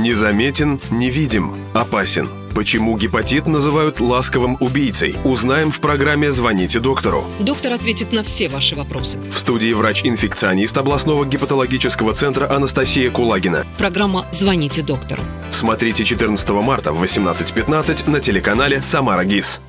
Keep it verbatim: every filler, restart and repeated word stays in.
Незаметен, невидим, опасен. Почему гепатит называют ласковым убийцей? Узнаем в программе «Звоните доктору». Доктор ответит на все ваши вопросы. В студии врач-инфекционист областного гепатологического центра Анастасия Кулагина. Программа «Звоните доктору». Смотрите четырнадцатого марта в восемнадцать пятнадцать на телеканале «Самара ГИС».